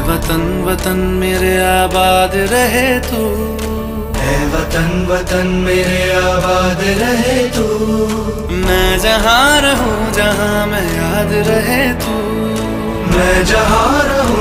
वतन वतन मेरे आबाद रहे तू, है वतन वतन मेरे आबाद रहे तू। मैं जहाँ रहूं जहाँ मैं याद रहे तू, मैं जहाँ रहूं